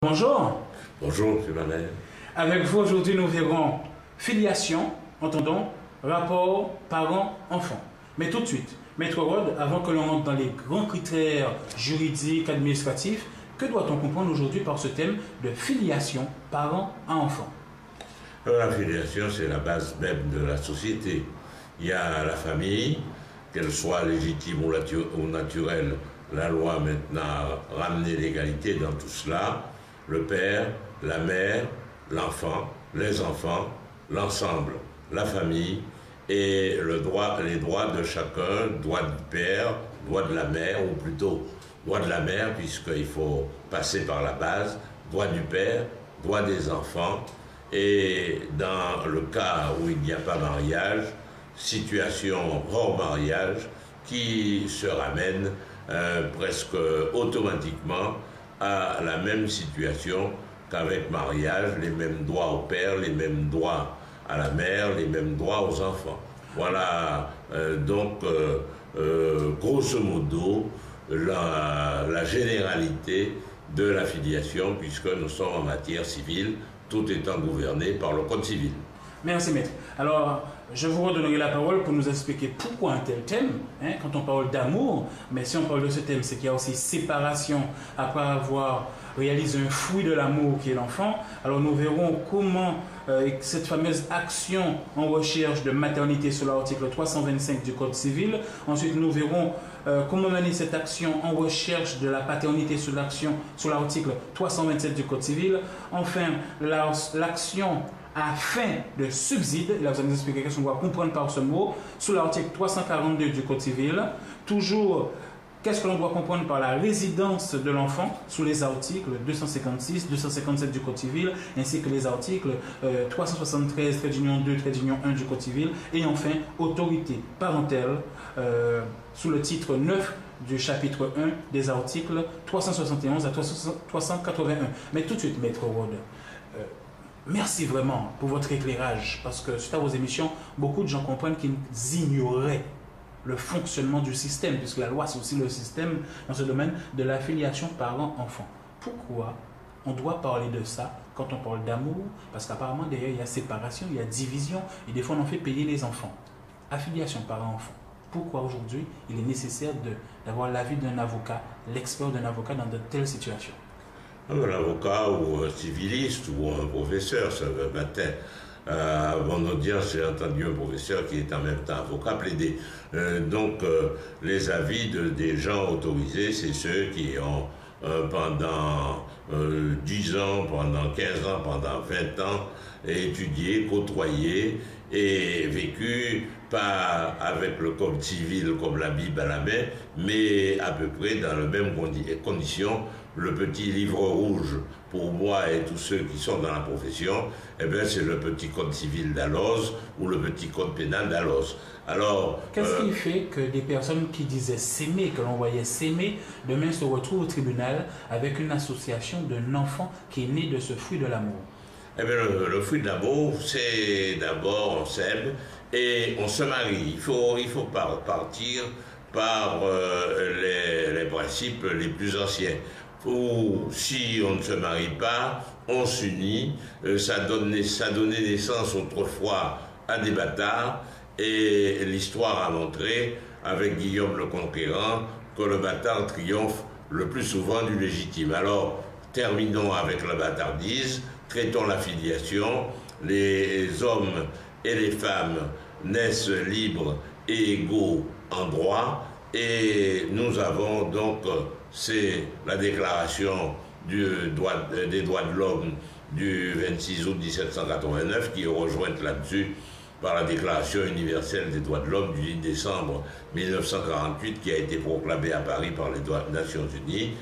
Bonjour. Bonjour, M. Manel. Avec vous, aujourd'hui, nous verrons filiation, entendons, rapport parent-enfant. Mais tout de suite, Maître Rod, avant que l'on rentre dans les grands critères juridiques, administratifs, que doit-on comprendre aujourd'hui par ce thème de filiation parent à enfant? La filiation, c'est la base même de la société. Il y a la famille, qu'elle soit légitime ou naturelle. La loi maintenant a ramené l'égalité dans tout cela. Le père, la mère, l'enfant, les enfants, l'ensemble, la famille et les droits de chacun, droit du père, droit de la mère, ou plutôt droit de la mère, puisqu'il faut passer par la base, droit du père, droit des enfants, et dans le cas où il n'y a pas mariage, situation hors mariage qui se ramène presque automatiquement à la même situation qu'avec mariage, les mêmes droits au père, les mêmes droits à la mère, les mêmes droits aux enfants. Voilà grosso modo la généralité de la filiation, puisque nous sommes en matière civile, tout étant gouverné par le Code civil. Merci, maître. Alors, je vous redonnerai la parole pour nous expliquer pourquoi un tel thème, quand on parle d'amour, mais si on parle de ce thème, c'est qu'il y a aussi séparation après avoir réalisé un fruit de l'amour qui est l'enfant. Alors, nous verrons comment cette fameuse action en recherche de maternité sur l'article 325 du Code civil. Ensuite, nous verrons comment mener cette action en recherche de la paternité sur l'article 327 du Code civil. Enfin, l'action à fin de subside, là vous allez nous expliquer qu'est-ce qu'on doit comprendre par ce mot, sous l'article 342 du Code civil. Toujours, qu'est-ce que l'on doit comprendre par la résidence de l'enfant sous les articles 256, 257 du Code civil, ainsi que les articles 373, trait d'union 2, trait d'union 1 du Code civil. Et enfin, autorité parentale sous le titre 9 du chapitre 1 des articles 371 à 381. Mais tout de suite, Maître Rod, merci vraiment pour votre éclairage, parce que suite à vos émissions, beaucoup de gens comprennent qu'ils ignoraient le fonctionnement du système, puisque la loi c'est aussi le système dans ce domaine de la filiation parent-enfant. Pourquoi on doit parler de ça quand on parle d'amour? Parce qu'apparemment derrière il y a séparation, il y a division, et des fois on en fait payer les enfants. Affiliation parent-enfant. Pourquoi aujourd'hui il est nécessaire d'avoir l'avis d'un avocat, l'expert d'un avocat dans de telles situations? Un avocat ou un civiliste ou un professeur, ce matin, avant l'audience, j'ai entendu un professeur qui est en même temps avocat plaider. Les avis des gens autorisés, c'est ceux qui ont pendant 10 ans, pendant 15 ans, pendant 20 ans, étudié, côtoyé et vécu, pas avec le code civil comme la Bible à la main, mais à peu près dans les mêmes conditions. Le petit livre rouge, pour moi et tous ceux qui sont dans la profession, c'est le petit code civil d'Alloz ou le petit code pénal d'Alloz. Alors, qu'est-ce qui fait que des personnes qui disaient s'aimer, que l'on voyait s'aimer, demain se retrouvent au tribunal avec une association d'un enfant qui est né de ce fruit de l'amour? Le fruit de l'amour, c'est d'abord on s'aime et on se marie. Il faut partir par les principes les plus anciens. Ou si on ne se marie pas, on s'unit. Ça donnait naissance autrefois à des bâtards, et l'histoire a montré, avec Guillaume le Conquérant, que le bâtard triomphe le plus souvent du légitime. Alors, terminons avec la bâtardise, traitons la filiation. Les hommes et les femmes naissent libres et égaux en droit, et nous avons donc, c'est la déclaration des droits de l'homme du 26 août 1789 qui est rejointe là-dessus par la Déclaration universelle des droits de l'homme du 10 décembre 1948 qui a été proclamée à Paris par les Nations Unies.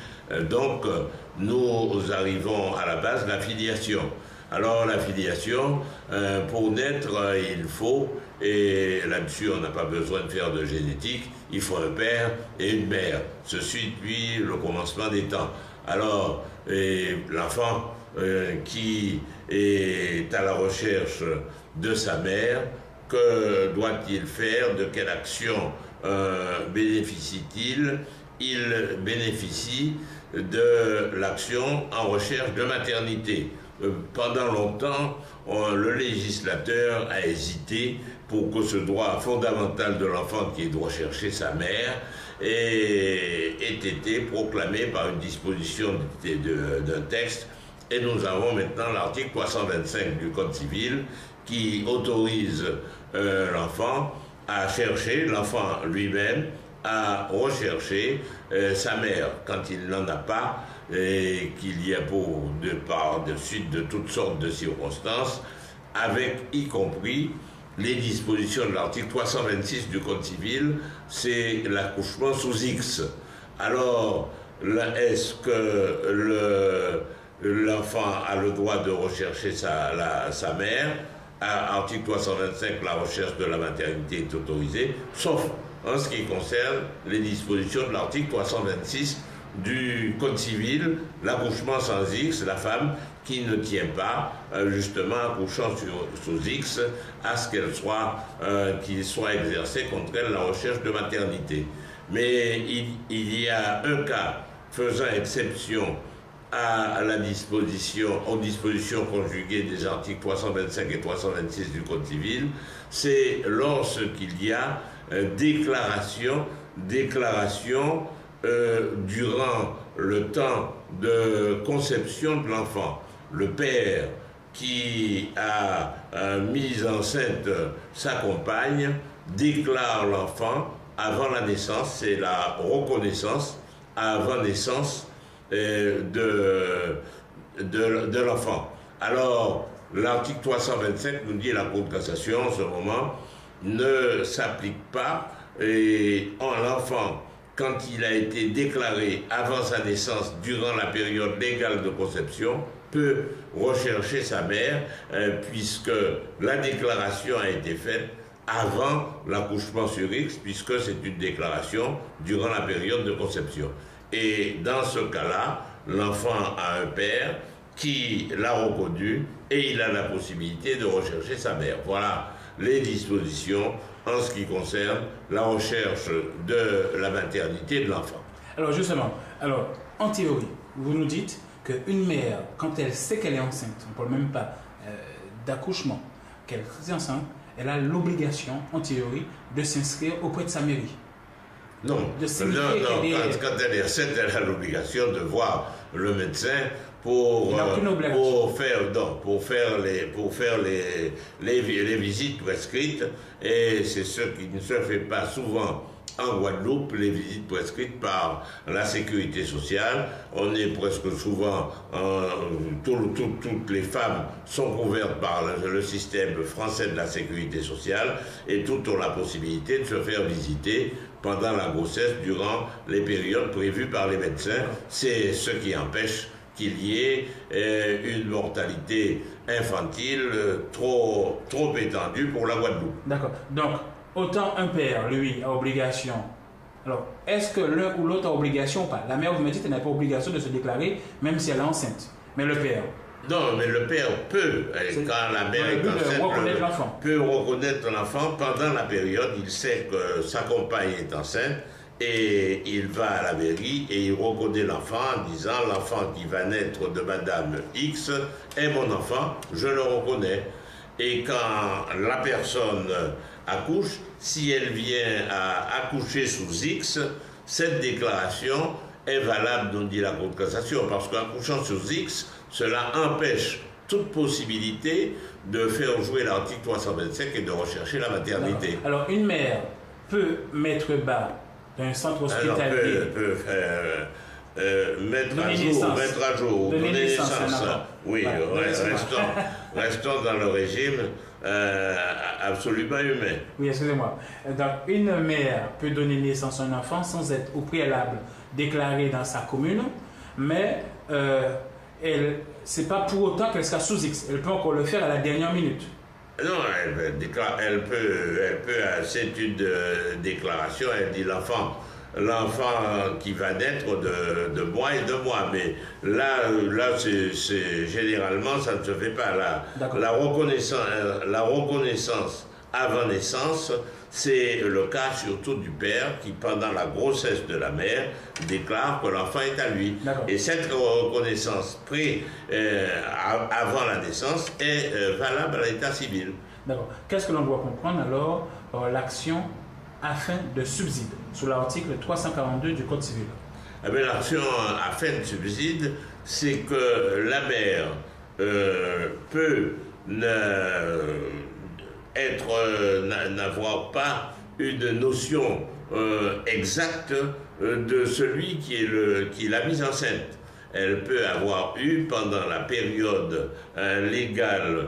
Nous arrivons à la base de la filiation. Alors la filiation, pour naître, il faut, et là-dessus on n'a pas besoin de faire de génétique, il faut un père et une mère. Ceci depuis le commencement des temps. Alors l'enfant qui est à la recherche de sa mère, que doit-il faire? De quelle action bénéficie-t-il? Il bénéficie de l'action en recherche de maternité. Pendant longtemps, le législateur a hésité pour que ce droit fondamental de l'enfant qui est de rechercher sa mère ait été proclamé par une disposition d'un texte. Et nous avons maintenant l'article 325 du Code civil qui autorise l'enfant à chercher, l'enfant lui-même, à rechercher sa mère quand il n'en a pas et qu'il y a par de suite de toutes sortes de circonstances, avec y compris les dispositions de l'article 326 du Code civil, c'est l'accouchement sous X. Alors, est-ce que l'enfant a le droit de rechercher sa mère? À article 325, la recherche de la maternité est autorisée, sauf en ce qui concerne les dispositions de l'article 326 du Code civil, l'accouchement sans X, la femme qui ne tient pas, justement, accouchant sous X, à ce qu'il soit exercé contre elle la recherche de maternité. Mais il y a un cas faisant exception aux dispositions conjuguées des articles 325 et 326 du Code civil, c'est lorsqu'il y a déclaration durant le temps de conception de l'enfant. Le père qui a mis enceinte sa compagne déclare l'enfant avant la naissance, c'est la reconnaissance avant naissance de l'enfant. Alors, l'article 325 nous dit la Cour de cassation en ce moment ne s'applique pas et l'enfant, quand il a été déclaré avant sa naissance, durant la période légale de conception, peut rechercher sa mère puisque la déclaration a été faite avant l'accouchement sur X, puisque c'est une déclaration durant la période de conception. Et dans ce cas-là, l'enfant a un père qui l'a reconnu et il a la possibilité de rechercher sa mère. Voilà les dispositions en ce qui concerne la recherche de la maternité de l'enfant. Alors justement, en théorie, vous nous dites qu'une mère, quand elle sait qu'elle est enceinte, on ne parle même pas d'accouchement, qu'elle est enceinte, elle a l'obligation, en théorie, de s'inscrire auprès de sa mairie. Non, quand elle est enceinte, elle a l'obligation de voir le médecin pour faire les visites prescrites, et c'est ce qui ne se fait pas souvent en Guadeloupe, les visites prescrites par la sécurité sociale. On est presque souvent, toutes les femmes sont couvertes par le système français de la sécurité sociale et toutes ont la possibilité de se faire visiter pendant la grossesse, durant les périodes prévues par les médecins. C'est ce qui empêche qu'il y ait une mortalité infantile trop étendue pour la Guadeloupe. D'accord. Donc, autant un père, lui, a obligation. Alors, est-ce que l'un ou l'autre a obligation ou pas? La mère, vous me dites, elle n'a pas obligation de se déclarer, même si elle est enceinte. Mais le père? Non, mais le père peut, quand la mère est enceinte, peut reconnaître l'enfant pendant la période. Il sait que sa compagne est enceinte et il va à la mairie et il reconnaît l'enfant en disant: l'enfant qui va naître de Madame X est mon enfant, je le reconnais. Et quand la personne accouche, si elle vient à accoucher sous X, cette déclaration est valable, nous dit la Cour de cassation, parce qu'accouchant sous X, cela empêche toute possibilité de faire jouer l'article 325 et de rechercher la maternité. Alors, une mère peut mettre bas d'un centre hospitalier... peut mettre à jour, donner naissance. Oui, restons dans le régime absolument humain. Oui, excusez-moi. Donc, une mère peut donner naissance à un enfant sans être au préalable déclarée dans sa commune, mais c'est pas pour autant qu'elle sera sous X. Elle peut encore le faire à la dernière minute. Non, elle peut, c'est une déclaration, elle dit l'enfant qui va naître de moi et de moi, mais là c'est généralement ça ne se fait pas. La reconnaissance avant naissance, c'est le cas surtout du père qui, pendant la grossesse de la mère, déclare que l'enfant est à lui. Et cette reconnaissance avant la naissance est valable à l'état civil. D'accord. Qu'est-ce que l'on doit comprendre alors par l'action à fin de subside, sous l'article 342 du Code civil? Eh bien, l'action à fin de subside, c'est que la mère peut n'avoir pas une notion exacte de celui qui l'a mise enceinte. Elle peut avoir eu pendant la période légale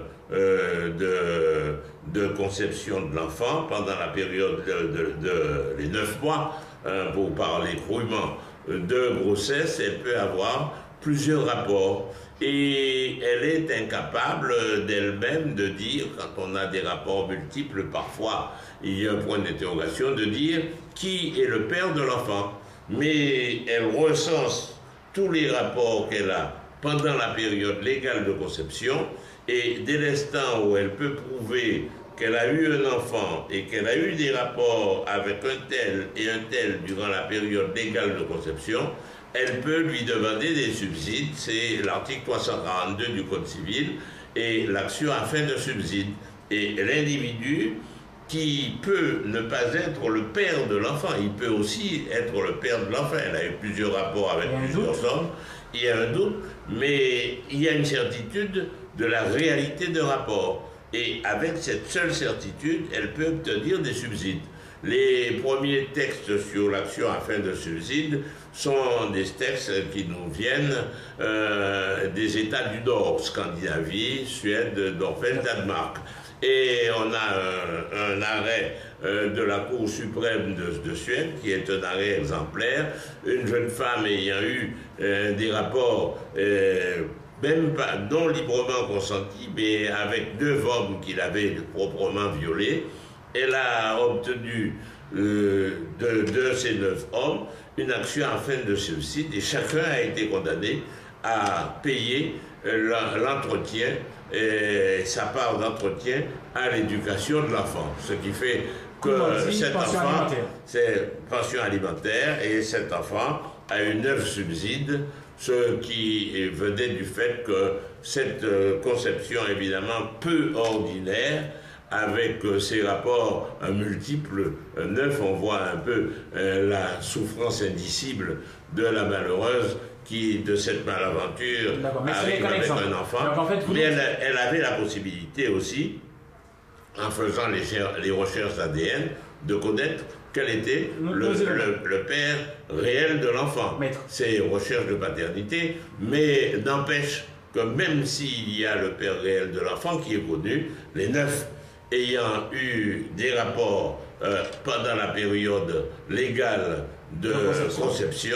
de conception de l'enfant, pendant la période les 9 mois, pour parler crûment, de grossesse, elle peut avoir plusieurs rapports. Et elle est incapable d'elle-même de dire, quand on a des rapports multiples, parfois il y a un point d'interrogation, de dire qui est le père de l'enfant. Mais elle recense tous les rapports qu'elle a pendant la période légale de conception, et dès l'instant où elle peut prouver qu'elle a eu un enfant et qu'elle a eu des rapports avec un tel et un tel durant la période légale de conception, elle peut lui demander des subsides. C'est l'article 342 du Code civil et l'action à fin de subside. Et l'individu qui peut ne pas être le père de l'enfant, il peut aussi être le père de l'enfant. Elle a eu plusieurs rapports avec plusieurs hommes. Il y a un doute, mais il y a une certitude de la réalité de rapport. Et avec cette seule certitude, elle peut obtenir des subsides. Les premiers textes sur l'action à fin de subside sont des textes qui nous viennent des États du Nord, Scandinavie, Suède, Norvège, Danemark. Et on a un arrêt de la Cour suprême de Suède, qui est un arrêt exemplaire. Une jeune femme ayant eu des rapports même pas non librement consentis, mais avec 9 hommes qu'il avait proprement violés, elle a obtenu de ces 9 hommes une action en fin de subside, et chacun a été condamné à payer l'entretien, sa part d'entretien à l'éducation de l'enfant. Ce qui fait que cet enfant, c'est pension alimentaire, et cet enfant a eu 9 subsides, ce qui venait du fait que cette conception, évidemment peu ordinaire, avec ces rapports multiples, 9, on voit un peu la souffrance indicible de la malheureuse qui, de cette malaventure, arrive avec un enfant. Donc, en fait, mais elle avait la possibilité aussi, en faisant les recherches ADN, de connaître quel était le père réel de l'enfant. C'est recherche de paternité, mais n'empêche que même s'il y a le père réel de l'enfant qui est connu, les 9 ayant eu des rapports pendant la période légale de conception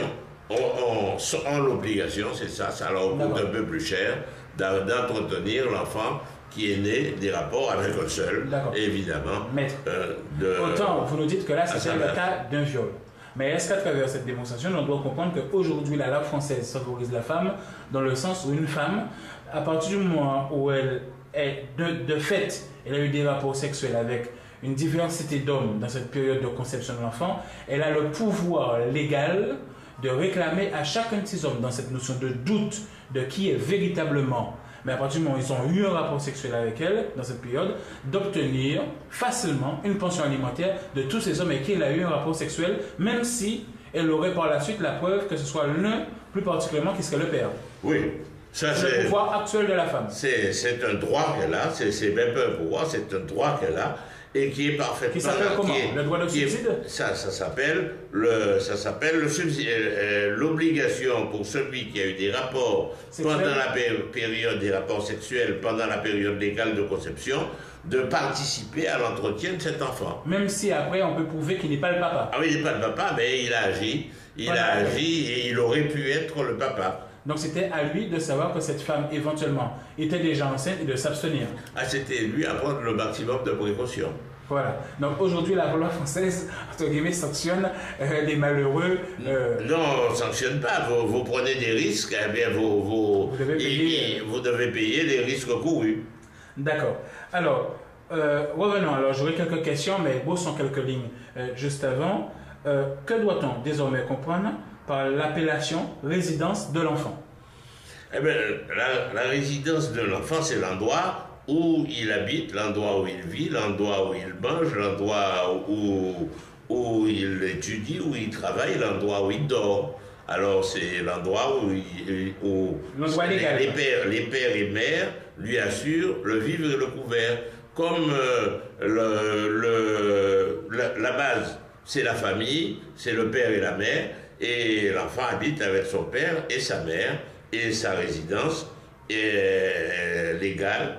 ont l'obligation, c'est ça, ça leur coûte un peu plus cher, d'entretenir l'enfant qui est né des rapports avec un seul, évidemment. Maître, autant vous nous dites que là, c'est le cas d'un viol. Mais est-ce qu'à travers cette démonstration, on doit comprendre qu'aujourd'hui, la loi française favorise la femme dans le sens où une femme, à partir du moment où elle est de fait, elle a eu des rapports sexuels avec une diversité d'hommes dans cette période de conception de l'enfant, elle a le pouvoir légal de réclamer à chacun de ces hommes, dans cette notion de doute de qui est véritablement, mais à partir du moment où ils ont eu un rapport sexuel avec elle, dans cette période, d'obtenir facilement une pension alimentaire de tous ces hommes avec qui elle a eu un rapport sexuel, même si elle aurait par la suite la preuve que ce soit l'un, plus particulièrement, qui serait le père. Oui. Ça, c'est le pouvoir actuel de la femme. C'est un droit qu'elle a, c'est même pas un pouvoir, c'est un droit qu'elle a, et qui est parfaitement... Qui s'appelle comment? Le droit de subside? Ça s'appelle le subside. L'obligation pour celui qui a eu des rapports pendant la période des rapports sexuels, pendant la période légale de conception, de participer à l'entretien de cet enfant. Même si après on peut prouver qu'il n'est pas le papa. Ah oui, il n'est pas le papa, mais il a agi. Il a agi et il aurait pu être le papa. Donc c'était à lui de savoir que cette femme éventuellement était déjà enceinte et de s'abstenir. Ah, c'était lui à prendre le maximum de précautions. Voilà. Donc aujourd'hui, la loi française, entre guillemets, sanctionne les malheureux. Non, on ne sanctionne pas. Vous prenez des risques, eh bien vous devez payer les risques courus. D'accord. Alors, Revenons, alors j'aurai quelques questions, mais beau sont quelques lignes juste avant. Que doit-on désormais comprendre par l'appellation résidence de l'enfant? Eh bien, la résidence de l'enfant, c'est l'endroit où il habite, l'endroit où il vit, l'endroit où il mange, l'endroit où il étudie, où il travaille, l'endroit où il dort. Alors, c'est l'endroit où les pères et mères lui assurent le vivre et le couvert. Comme la base, c'est la famille, c'est le père et la mère, et l'enfant habite avec son père et sa mère, et sa résidence est légale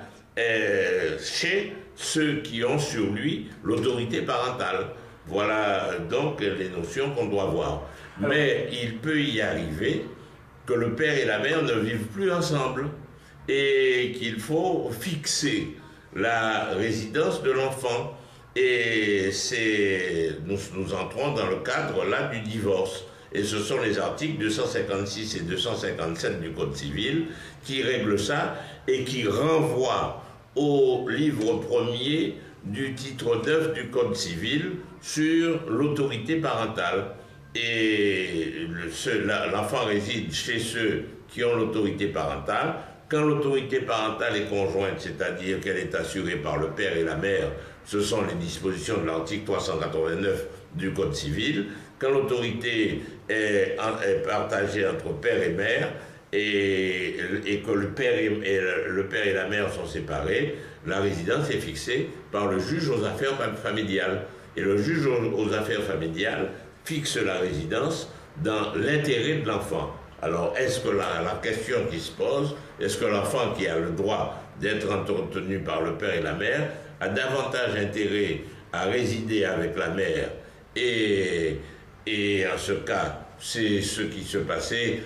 chez ceux qui ont sur lui l'autorité parentale. Voilà donc les notions qu'on doit voir. Mais il peut y arriver que le père et la mère ne vivent plus ensemble et qu'il faut fixer la résidence de l'enfant. Et nous entrons dans le cadre là du divorce. Et ce sont les articles 256 et 257 du Code civil qui règlent ça et qui renvoient au livre premier du titre 9 du Code civil sur l'autorité parentale. Et l'enfant réside chez ceux qui ont l'autorité parentale. Quand l'autorité parentale est conjointe, c'est-à-dire qu'elle est assurée par le père et la mère, ce sont les dispositions de l'article 389 du Code civil. Quand l'autorité est partagée entre père et mère et que le père et la mère sont séparés, la résidence est fixée par le juge aux affaires familiales. Et le juge aux affaires familiales fixe la résidence dans l'intérêt de l'enfant. Alors, est-ce que la question qui se pose, est-ce que l'enfant qui a le droit d'être entretenu par le père et la mère a davantage intérêt à résider avec la mère et en ce cas, c'est ce qui se passait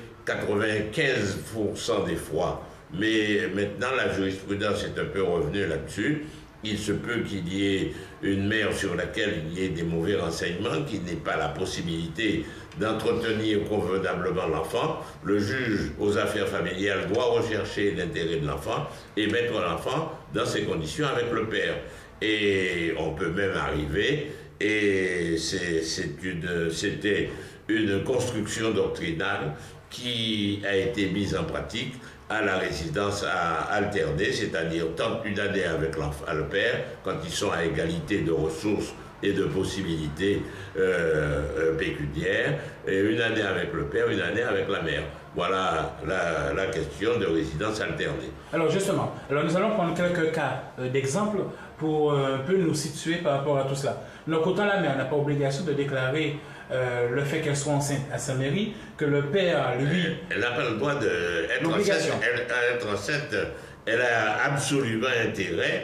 95% des fois. Mais maintenant, la jurisprudence est un peu revenue là-dessus. Il se peut qu'il y ait une mère sur laquelle il y ait des mauvais renseignements, qu'il n'ait pas la possibilité d'entretenir convenablement l'enfant. Le juge aux affaires familiales doit rechercher l'intérêt de l'enfant et mettre l'enfant dans ces conditions avec le père. Et on peut même arriver, et c'était une construction doctrinale qui a été mise en pratique à la résidence à alterner, c'est-à-dire tant une année avec le père, quand ils sont à égalité de ressources et de possibilités pécuniaires, et une année avec le père, une année avec la mère. Voilà la question de résidence alternée. Alors justement, nous allons prendre quelques cas d'exemples pour un peu nous situer par rapport à tout cela. Donc autant la mère n'a pas obligation de déclarer le fait qu'elle soit enceinte à sa mairie, que le père, lui... Elle n'a pas le droit d'être enceinte. Elle a absolument intérêt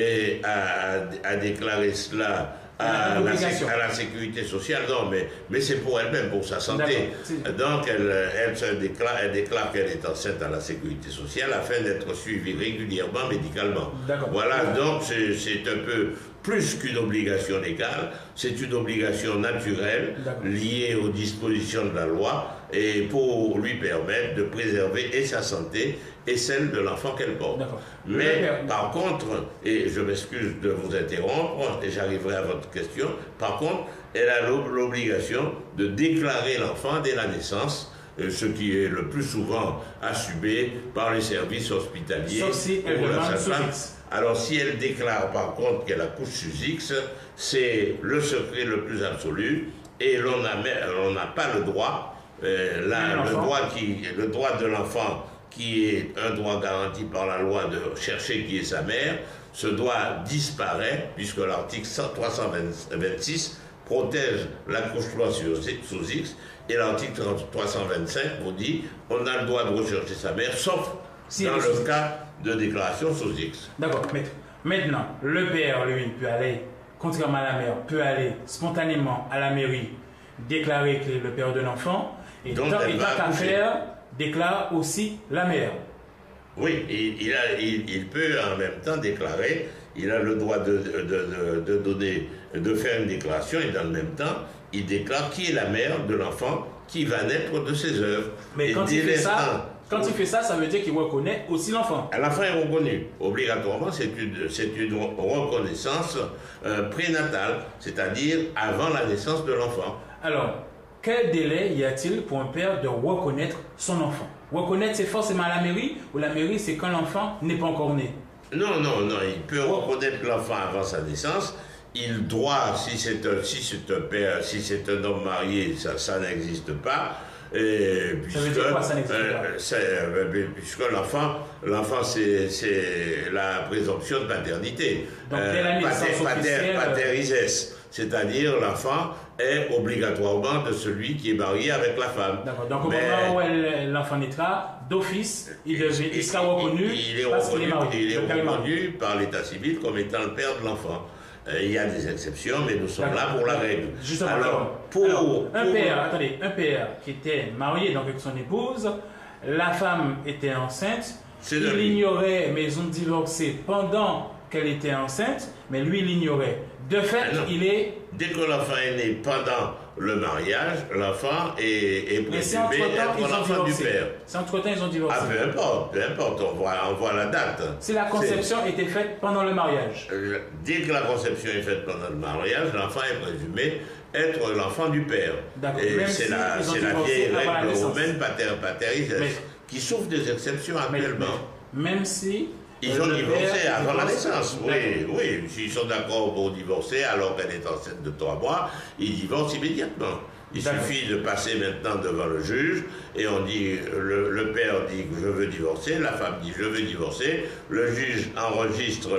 à déclarer cela à la sécurité sociale. Non, mais c'est pour elle-même, pour sa santé. Donc, elle déclare qu'elle est enceinte à la sécurité sociale afin d'être suivie régulièrement médicalement. Voilà, donc c'est un peu plus qu'une obligation légale, c'est une obligation naturelle liée aux dispositions de la loi et pour lui permettre de préserver et sa santé et celle de l'enfant qu'elle porte. Mais par contre, et je m'excuse de vous interrompre et j'arriverai à votre question, par contre, elle a l'obligation de déclarer l'enfant dès la naissance, ce qui est le plus souvent assumé par les services hospitaliers. Sauf si elle demande sous X. Alors si elle déclare par contre qu'elle accouche sous X, c'est le secret le plus absolu et l'on n'a pas le droit, le droit de l'enfant qui est un droit garanti par la loi de chercher qui est sa mère, ce droit disparaît puisque l'article 326 protège l'accouchement sous X et l'article 325 vous dit on a le droit de rechercher sa mère sauf dans le cas de déclaration sous X. D'accord, maître. Maintenant, le père, lui, peut aller, contrairement à la mère, peut aller spontanément à la mairie déclarer qu'il est le père de l'enfant et tant qu'à faire, déclare aussi la mère. Oui, il peut en même temps déclarer, il a le droit de faire une déclaration et dans le même temps, il déclare qui est la mère de l'enfant qui va naître de ses œuvres. Mais quand il fait ça, Quand il fait ça, ça veut dire qu'il reconnaît aussi l'enfant. L'enfant est reconnu. Obligatoirement, c'est une reconnaissance prénatale, c'est-à-dire avant la naissance de l'enfant. Alors, quel délai y a-t-il pour un père de reconnaître son enfant? Reconnaître, c'est forcément à la mairie, ou la mairie, c'est quand l'enfant n'est pas encore né? Non, il peut reconnaître l'enfant avant sa naissance. Il doit, si c'est un homme marié, ça n'existe pas. Ça veut dire quoi, ça n'existe pas? Puisque l'enfant c'est la présomption de paternité. Donc, dès la naissance officielle... Paterises, c'est-à-dire l'enfant est obligatoirement de celui qui est marié avec la femme. D'accord. Donc au moment où l'enfant naîtra, d'office, il sera reconnu parce qu'il est marié. Il est reconnu par l'état civil comme étant le père de l'enfant. Il y a des exceptions, mais nous sommes là pour la règle. Justement, un père qui était marié donc avec son épouse, la femme était enceinte, il l'ignorait, mais ils ont divorcé pendant qu'elle était enceinte, mais lui l'ignorait. De fait, Dès que l'enfant est né pendant le mariage, l'enfant est présumé être l'enfant du père. Si entre-temps ils ont divorcé. Peu importe, on voit la date. Si la conception était faite pendant le mariage. Dès que la conception est faite pendant le mariage, l'enfant est présumé être l'enfant du père. Et c'est la vieille règle romaine paterises qui souffre des exceptions actuellement. Même si... Ils ont divorcé avant la naissance, oui. S'ils sont d'accord pour divorcer alors qu'elle est enceinte de 3 mois, ils divorcent immédiatement. Il suffit de passer maintenant devant le juge et on dit, le père dit que je veux divorcer, la femme dit je veux divorcer, le juge enregistre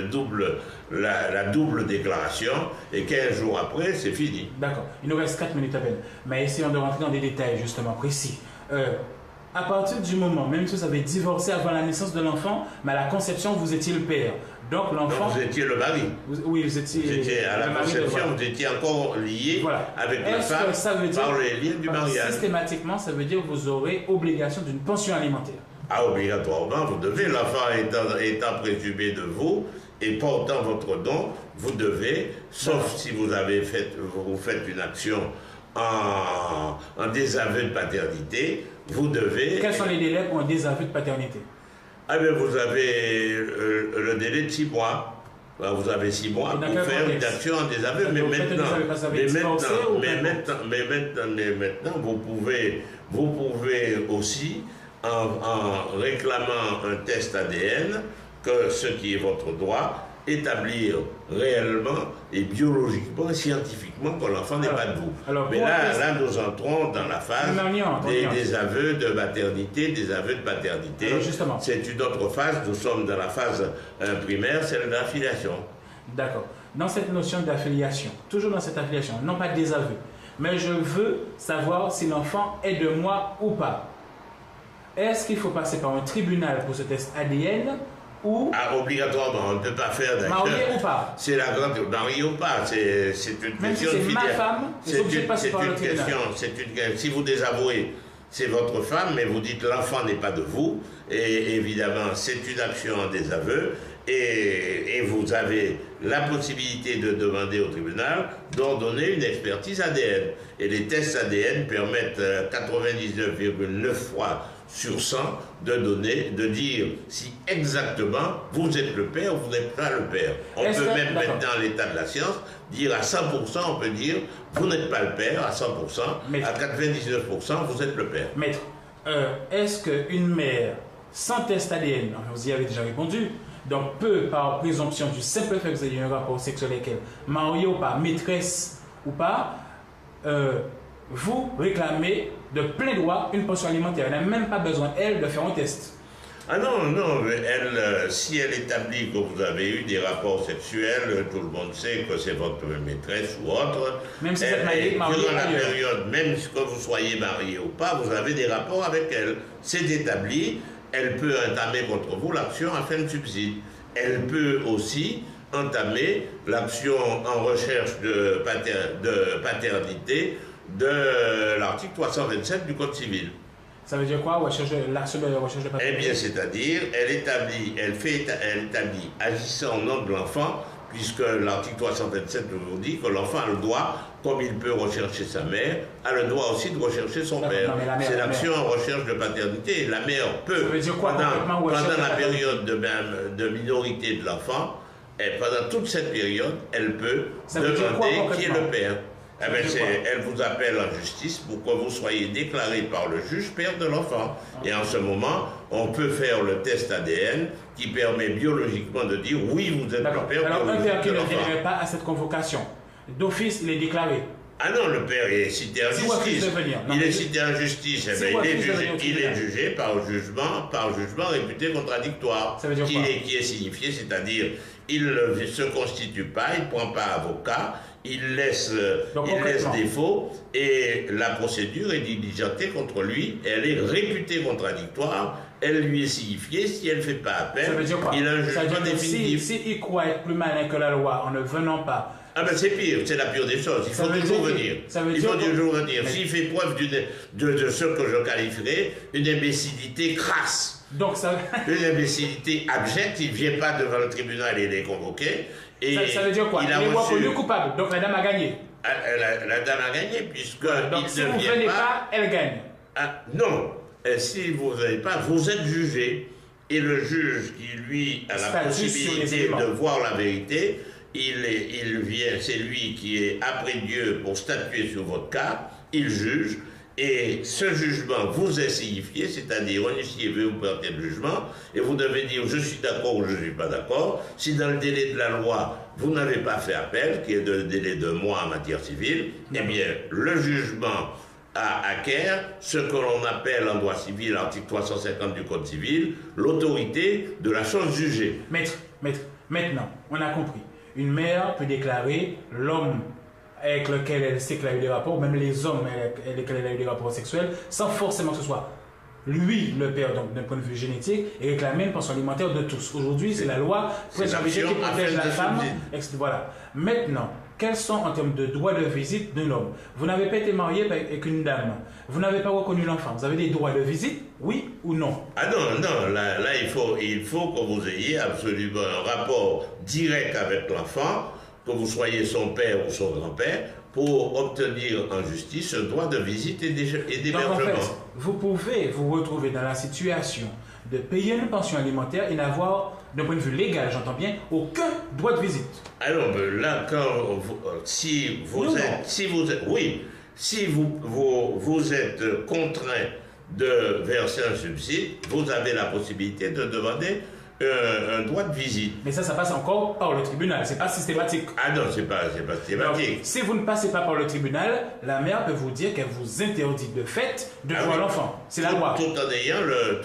la double déclaration et 15 jours après, c'est fini. D'accord. Il nous reste 4 minutes à peine. Mais essayons de rentrer dans des détails justement précis. À partir du moment, même si vous avez divorcé avant la naissance de l'enfant, mais à la conception, vous étiez le père. Donc l'enfant... Vous étiez le mari. Oui, vous étiez à la conception, vous étiez encore lié avec la femme par les liens du mariage. Systématiquement, ça veut dire que vous aurez obligation d'une pension alimentaire. Obligatoirement, vous devez, l'enfant étant présumé de vous et portant votre don, vous devez, sauf si vous faites une action en désaveu de paternité, vous devez... Quels sont les délais pour un désaveu de paternité? Vous avez le délai de 6 mois. Vous avez 6 mois pour faire une action en désaveu. Mais maintenant, vous pouvez aussi, en réclamant un test ADN, que ce qui est votre droit, établir réellement et biologiquement et scientifiquement que l'enfant n'est pas de vous. Mais là, nous entrons dans la phase des aveux de maternité, des aveux de paternité. C'est une autre phase. Nous sommes dans la phase primaire, celle de l'affiliation. D'accord. Dans cette notion d'affiliation, toujours dans cette affiliation, non pas des aveux, mais je veux savoir si l'enfant est de moi ou pas. Est-ce qu'il faut passer par un tribunal pour ce test ADN? Obligatoirement, on ne peut pas faire d'ailleurs. Marié ou pas? C'est la grande. Marié ou pas, c'est une question de filiation. Ma femme, c'est une question. Si vous désavouez, c'est votre femme, mais vous dites l'enfant n'est pas de vous, et évidemment, c'est une action en désaveu, et vous avez la possibilité de demander au tribunal d'ordonner une expertise ADN. Et les tests ADN permettent 99,9 fois sur 100 de dire si exactement vous êtes le père ou vous n'êtes pas le père. On peut même mettre dans l'état de la science, dire à 100%, on peut dire vous n'êtes pas le père à 100%, à 99% vous êtes le père. Maître, est-ce qu'une mère sans test ADN, vous y avez déjà répondu, donc peut par présomption du simple fait que vous ayez un rapport sexuel avec elle, mariée ou pas, maîtresse ou pas, vous réclamez de plein droit une pension alimentaire. Elle n'a même pas besoin, elle, de faire un test. Non, si elle établit que vous avez eu des rapports sexuels, tout le monde sait que c'est votre maîtresse ou autre. Même si vous êtes marié durant la période, même que vous soyez marié ou pas, vous avez des rapports avec elle. C'est établi, elle peut entamer contre vous l'action à fin de subside. Elle peut aussi entamer l'action en recherche de paternité de l'article 327 du Code civil. Ça veut dire quoi, l'action de recherche de paternité? C'est-à-dire, elle établit, agissant au nom de l'enfant, puisque l'article 327 vous dit que l'enfant a le droit, comme il peut rechercher sa mère, a le droit aussi de rechercher son père. C'est l'action en recherche de paternité. La mère peut, pendant la période de minorité de l'enfant, et pendant toute cette période, elle peut demander qui est le père. Eh bien, elle vous appelle en justice pour que vous soyez déclaré par le juge père de l'enfant. Et en ce moment, on peut faire le test ADN qui permet biologiquement de dire oui, vous êtes le père. Alors, un père qui ne viendrait pas à cette convocation, d'office, il est déclaré. Ah non, le père est cité en justice. Il est cité en justice. Il est jugé par jugement réputé contradictoire. Ça veut dire qui est signifié, c'est-à-dire il ne se constitue pas, il ne prend pas avocat, il laisse défaut et la procédure est diligentée contre lui. Elle est réputée contradictoire. Elle lui est signifiée. Si elle ne fait pas appel, il a un jugement définitif. S'il croit être plus malin que la loi en ne venant pas. Ah ben c'est pire, c'est la pire des choses. Il faut toujours venir. Il faut toujours venir. S'il fait preuve de ce que je qualifierais une imbécilité crasse. Donc une imbécilité abjecte, il ne vient pas devant le tribunal et il est convoqué. Et ça veut dire quoi? Il est reconnu coupable, donc la dame a gagné. La dame a gagné, puisque donc si vous ne venez pas, elle gagne. Non, si vous ne venez pas, vous êtes jugé. Et le juge qui, lui, a la possibilité de voir la vérité, il vient, c'est lui qui est après Dieu pour statuer sur votre cas, il juge. Et ce jugement vous est signifié, c'est-à-dire on ici veut vous porter le jugement, et vous devez dire je suis d'accord ou je ne suis pas d'accord. Si dans le délai de la loi, vous n'avez pas fait appel, qui est le délai de mois en matière civile, eh bien le jugement acquiert ce que l'on appelle en droit civil, l'article 350 du Code civil, l'autorité de la chose jugée. Maître, maintenant, on a compris. Une mère peut déclarer l'homme avec lequel elle sait qu'elle a eu des rapports, même les hommes avec lesquels elle a eu des rapports sexuels, sans forcément que ce soit lui le père, donc d'un point de vue génétique, et réclamer une pension alimentaire de tous. Aujourd'hui, c'est la loi qui protège la femme. Voilà. Maintenant, quels sont en termes de droits de visite de l'homme? Vous n'avez pas été marié avec une dame, vous n'avez pas reconnu l'enfant, vous avez des droits de visite, oui ou non? Ah non, là il faut que vous ayez absolument un rapport direct avec l'enfant, que vous soyez son père ou son grand-père, pour obtenir en justice un droit de visite et d'hébergement. Donc en fait, vous pouvez vous retrouver dans la situation de payer une pension alimentaire et n'avoir, d'un point de vue légal, j'entends bien, aucun droit de visite. Alors là, si vous êtes contraint de verser un subside, vous avez la possibilité de demander un droit de visite. Mais ça passe encore par le tribunal, c'est pas systématique. Ah non, c'est pas systématique. Donc, si vous ne passez pas par le tribunal, la mère peut vous dire qu'elle vous interdit de fait de voir l'enfant. C'est la loi. Tout en ayant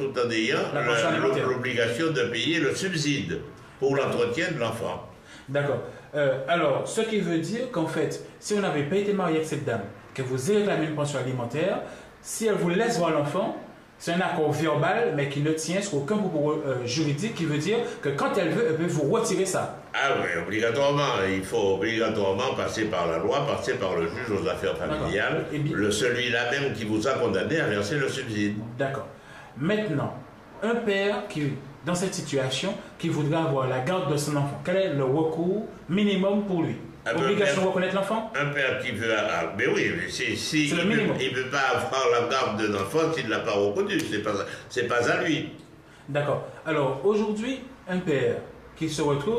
l'obligation de payer le subside pour l'entretien de l'enfant. D'accord. Alors, ce qui veut dire qu'en fait, si vous n'avez pas été marié avec cette dame, que vous réclamez une pension alimentaire, si elle vous laisse voir l'enfant, c'est un accord verbal, mais qui ne tient sur aucun propos juridique, qui veut dire que quand elle peut vous retirer ça. Ah oui, obligatoirement. Il faut obligatoirement passer par la loi, passer par le juge aux affaires familiales, celui-là même qui vous a condamné à verser le subside. D'accord. Maintenant, un père qui, dans cette situation, qui voudrait avoir la garde de son enfant, quel est le recours minimum pour lui? Obligation de reconnaître l'enfant? Un père qui veut... Mais oui, il ne peut pas avoir la garde d'un enfant s'il ne l'a pas reconnu. C'est pas à lui. D'accord. Alors, aujourd'hui, un père qui se retrouve,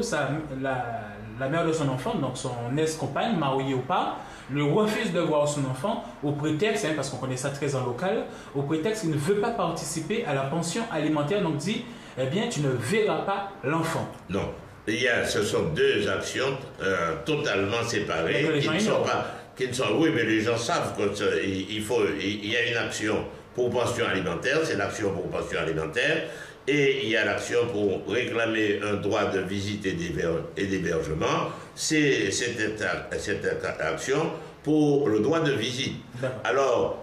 la mère de son enfant, donc son ex-compagne, mariée ou pas, lui refuse de voir son enfant au prétexte, parce qu'on connaît ça très en local, au prétexte qu'il ne veut pas participer à la pension alimentaire, donc dit, eh bien, tu ne verras pas l'enfant. Non. Ce sont deux actions totalement séparées oui, mais les gens savent qu'il y a une action pour pension alimentaire, c'est l'action pour pension alimentaire, et il y a l'action pour réclamer un droit de visite et d'hébergement, c'est cette action pour le droit de visite. Alors,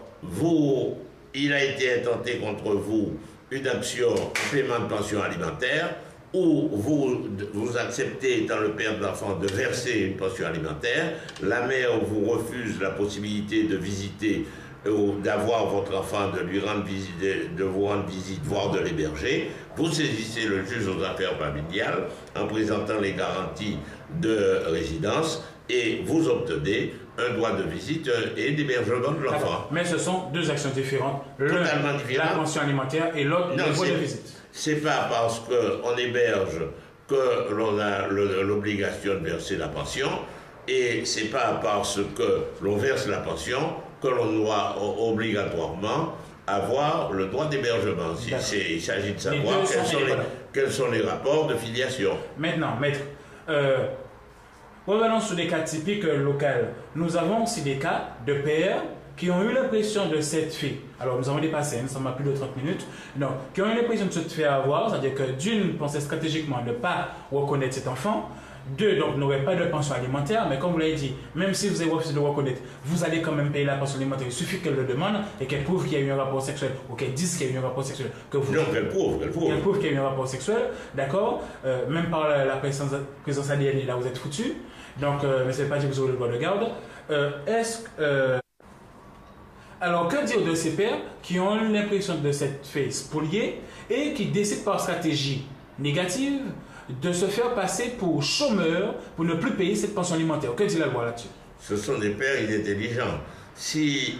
il a été intenté contre vous une action en paiement de pension alimentaire, où vous acceptez, étant le père de l'enfant, de verser une pension alimentaire, la mère vous refuse la possibilité de visiter ou d'avoir votre enfant, de lui rendre visite, de vous rendre visite, voire de l'héberger, vous saisissez le juge aux affaires familiales en présentant les garanties de résidence et vous obtenez un droit de visite et d'hébergement de l'enfant. Mais ce sont deux actions différentes. Totalement différentes. La pension alimentaire et l'autre, le droit de visite. C'est pas parce qu'on héberge que l'on a l'obligation de verser la pension, et c'est pas parce que l'on verse la pension que l'on doit obligatoirement avoir le droit d'hébergement. Il s'agit de savoir quels sont les rapports de filiation. Maintenant, maître, revenons sur des cas typiques locaux. Nous avons aussi des cas de pères qui ont eu l'impression de s'être fait, alors nous avons dépassé, nous sommes à plus de 30 minutes, non, qui ont eu l'impression de se faire avoir, c'est-à-dire que d'une, pensaient stratégiquement ne pas reconnaître cet enfant, deux, donc n'aurait pas de pension alimentaire, mais comme vous l'avez dit, même si vous avez refusé de reconnaître, vous allez quand même payer la pension alimentaire, il suffit qu'elle le demande et qu'elle prouve qu'il y a eu un rapport sexuel, ou qu'elle dise qu'il y a eu un rapport sexuel. Non, qu'elle prouve. Qu'elle prouve qu'il y a eu un rapport sexuel, d'accord, même par la présence ADN, là vous êtes foutu, donc, mais ce n'est pas dire que vous aurez le droit de garde. Alors, que dire de ces pères qui ont eu l'impression de s'être fait spolier et qui décident par stratégie négative de se faire passer pour chômeurs pour ne plus payer cette pension alimentaire? Que dit la loi là-dessus? Ce sont des pères intelligents. Si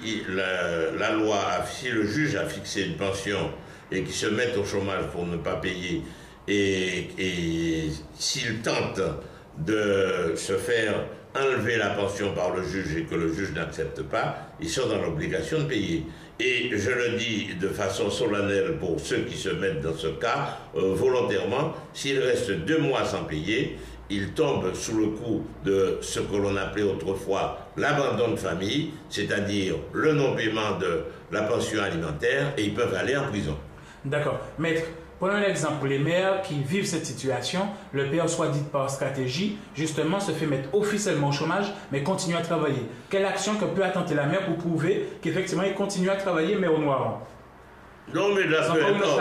la loi, si le juge a fixé une pension et qu'ils se mettent au chômage pour ne pas payer, et s'ils tentent de se faire enlever la pension par le juge et que le juge n'accepte pas, ils sont dans l'obligation de payer. Et je le dis de façon solennelle pour ceux qui se mettent dans ce cas, volontairement, s'ils restent 2 mois sans payer, ils tombent sous le coup de ce que l'on appelait autrefois l'abandon de famille, c'est-à-dire le non-paiement de la pension alimentaire, et ils peuvent aller en prison. D'accord. Maître, prenons l'exemple pour les mères qui vivent cette situation. Le père, soit dit par stratégie, justement, se fait mettre officiellement au chômage, mais continue à travailler. Quelle action que peut attenter la mère pour prouver qu'effectivement, il continue à travailler, mais au noir? Non, mais là,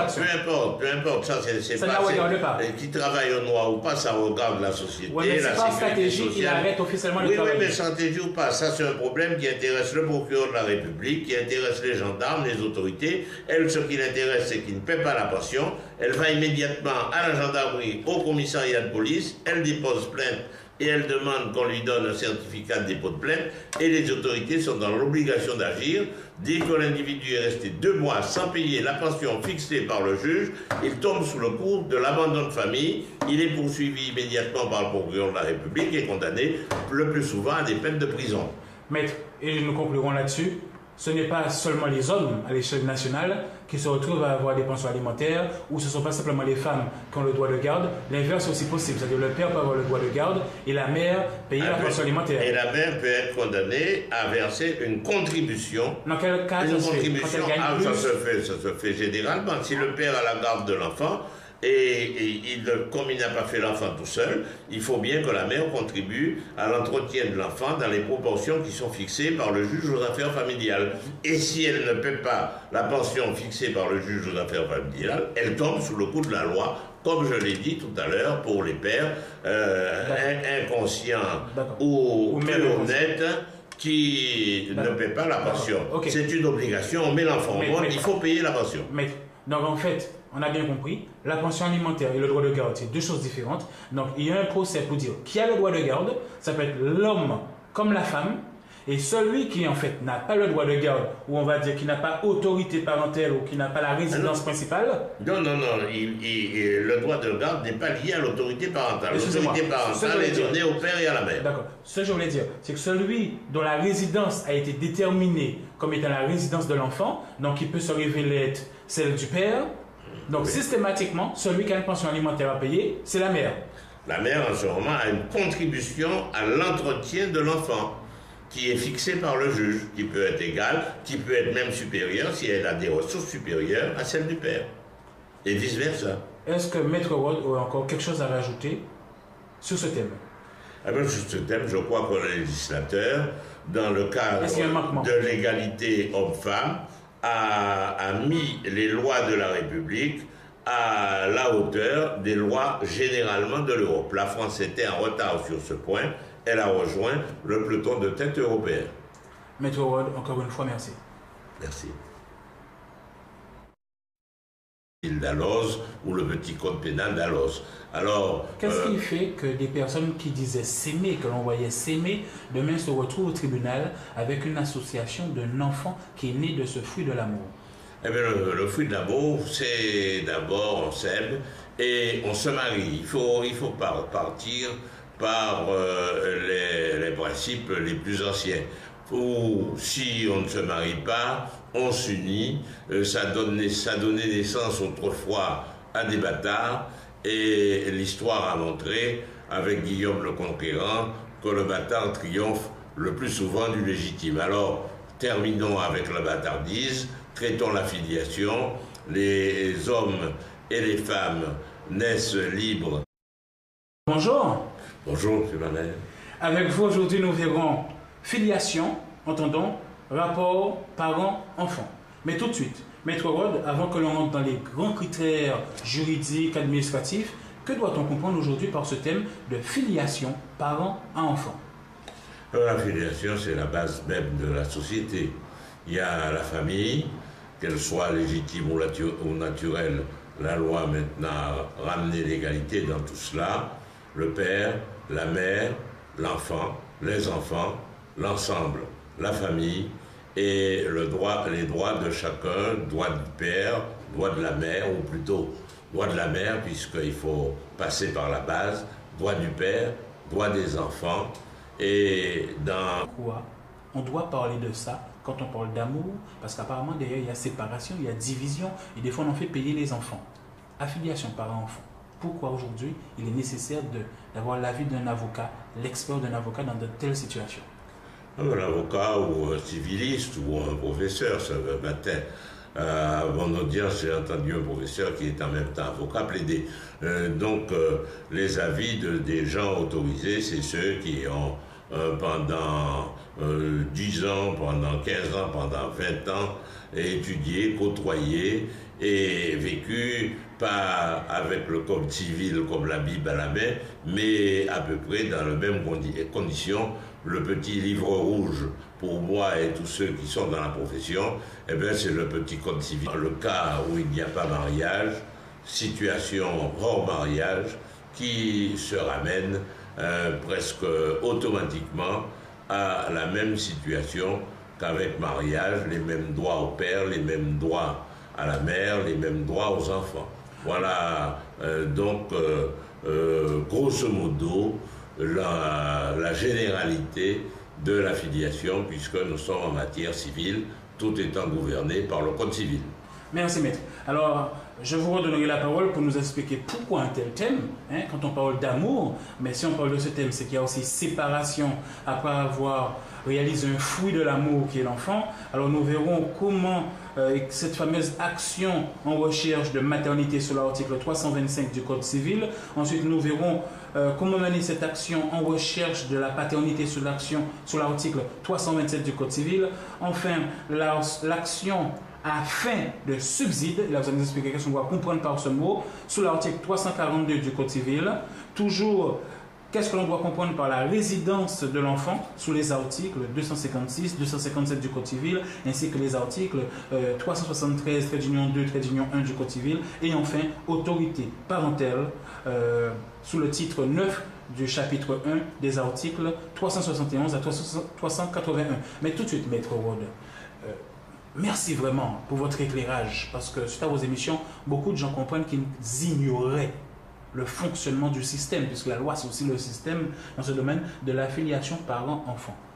peu importe, ça c'est pas. Qui travaille au noir ou pas, ça regarde la société. Oui, mais c'est pas stratégie qu'il arrête officiellement le travail. Oui, mais stratégie ou pas, ça c'est un problème qui intéresse le procureur de la République, qui intéresse les gendarmes, les autorités. Elle, ce qui l'intéresse, c'est qu'il ne paie pas la pension. Elle va immédiatement à la gendarmerie, au commissariat de police, elle dépose plainte et elle demande qu'on lui donne un certificat de dépôt de plainte, et les autorités sont dans l'obligation d'agir. Dès que l'individu est resté 2 mois sans payer la pension fixée par le juge, il tombe sous le coup de l'abandon de famille, il est poursuivi immédiatement par le procureur de la République et condamné le plus souvent à des peines de prison. Maître, et nous conclurons là-dessus, ce n'est pas seulement les hommes à l'échelle nationale qui se retrouvent à avoir des pensions alimentaires, ou ce ne sont pas simplement les femmes qui ont le droit de garde. L'inverse est aussi possible, c'est-à-dire le père peut avoir le droit de garde et la mère payer la pension alimentaire. Et la mère peut être condamnée à verser une contribution. Dans quel cas ça se fait? Ça se fait généralement. Si le père a la garde de l'enfant, comme il n'a pas fait l'enfant tout seul, il faut bien que la mère contribue à l'entretien de l'enfant dans les proportions qui sont fixées par le juge aux affaires familiales. Et si elle ne paie pas la pension fixée par le juge aux affaires familiales, elle tombe sous le coup de la loi, comme je l'ai dit tout à l'heure, pour les pères inconscients ou malhonnêtes qui ne paient pas la pension. Okay. C'est une obligation, on met l'enfant au monde, il faut payer la pension. Donc en fait, on a bien compris, la pension alimentaire et le droit de garde, c'est 2 choses différentes. Donc il y a un procès pour dire qui a le droit de garde, ça peut être l'homme comme la femme, et celui qui en fait n'a pas le droit de garde, ou on va dire qui n'a pas autorité parentale ou qui n'a pas la résidence principale. Non, le droit de garde n'est pas lié à l'autorité parentale. L'autorité parentale est donnée au père et à la mère. D'accord. Ce que je voulais dire, c'est que celui dont la résidence a été déterminée comme étant la résidence de l'enfant, donc il peut se révéler être celle du père. Donc systématiquement, celui qui a une pension alimentaire à payer, c'est la mère. La mère, en ce moment, a une contribution à l'entretien de l'enfant qui est fixée par le juge, qui peut être égale, qui peut être même supérieure si elle a des ressources supérieures à celles du père. Et vice-versa. Est-ce que Maître Ward aurait encore quelque chose à rajouter sur ce thème? Sur ce thème, je crois que le législateur, dans le cadre de l'égalité homme-femme, a mis les lois de la République à la hauteur des lois généralement de l'Europe. La France était en retard sur ce point. Elle a rejoint le peloton de tête européen. Maître Ward, encore une fois, merci. Merci. D'Alloz ou le petit code pénal d'Alloz. Alors, qu'est-ce qui fait que des personnes qui disaient s'aimer, que l'on voyait s'aimer, demain se retrouvent au tribunal avec une association d'un enfant qui est né de ce fruit de l'amour? Eh bien, le fruit de l'amour, c'est d'abord on s'aime et on se marie. Il faut partir par les principes les plus anciens. Ou si on ne se marie pas, on s'unit. Ça donnait naissance autrefois à des bâtards. Et l'histoire a montré, avec Guillaume le Conquérant, que le bâtard triomphe le plus souvent du légitime. Alors, terminons avec la bâtardise, traitons la filiation. Les hommes et les femmes naissent libres. Bonjour. Bonjour, M. Manel. Avec vous, aujourd'hui, nous verrons filiation, entendons, rapport parent-enfant. Mais tout de suite, Maître Rod, avant que l'on rentre dans les grands critères juridiques, administratifs, que doit-on comprendre aujourd'hui par ce thème de filiation parent à enfant? La filiation, c'est la base même de la société. Il y a la famille, qu'elle soit légitime ou naturelle. La loi maintenant a ramené l'égalité dans tout cela. Le père, la mère, l'enfant, les enfants, l'ensemble, la famille et les droits de chacun, droit du père, droit de la mère, ou plutôt droit de la mère, puisqu'il faut passer par la base, droit du père, droit des enfants, et dans... Quoi? On doit parler de ça quand on parle d'amour, parce qu'apparemment d'ailleurs il y a séparation, il y a division, et des fois on en fait payer les enfants. Affiliation parent-enfant. Pourquoi aujourd'hui il est nécessaire d'avoir l'avis d'un avocat, l'expert d'un avocat dans de telles situations? Un avocat ou un civiliste ou un professeur, ce matin, avant l'audience, j'ai entendu un professeur qui est en même temps avocat plaider. Les avis des gens autorisés, c'est ceux qui ont pendant 10 ans, pendant 15 ans, pendant 20 ans, étudié, côtoyé et vécu, pas avec le code civil comme la Bible à la main, mais à peu près dans les mêmes conditions. Le petit livre rouge, pour moi et tous ceux qui sont dans la profession, eh bien, c'est le petit code civil. Le cas où il n'y a pas mariage, situation hors mariage, qui se ramène presque automatiquement à la même situation qu'avec mariage, les mêmes droits au père, les mêmes droits à la mère, les mêmes droits aux enfants. Voilà, grosso modo, la généralité de la filiation, puisque nous sommes en matière civile, tout étant gouverné par le Code civil. Merci, maître. Alors, je vous redonnerai la parole pour nous expliquer pourquoi un tel thème, quand on parle d'amour, mais si on parle de ce thème, c'est qu'il y a aussi séparation après avoir réalisé un fruit de l'amour qui est l'enfant. Alors, nous verrons comment cette fameuse action en recherche de maternité sur l'article 325 du Code civil. Ensuite, nous verrons comment mener cette action en recherche de la paternité sur l'article 327 du Code civil. Enfin, l'action à fin de subside, là vous allez nous expliquer qu'est-ce qu'on doit comprendre par ce mot, sous l'article 342 du Code civil. Toujours, qu'est-ce que l'on doit comprendre par la résidence de l'enfant sous les articles 256, 257 du Code civil, ainsi que les articles 373, trait d'union 2, trait d'union 1 du Code civil. Et enfin, autorité parentale sous le titre 9 du chapitre 1 des articles 371 à 381. Mais tout de suite, Maître Rod, merci vraiment pour votre éclairage, parce que suite à vos émissions, beaucoup de gens comprennent qu'ils ignoraient le fonctionnement du système, puisque la loi c'est aussi le système dans ce domaine de l'affiliation parent-enfant.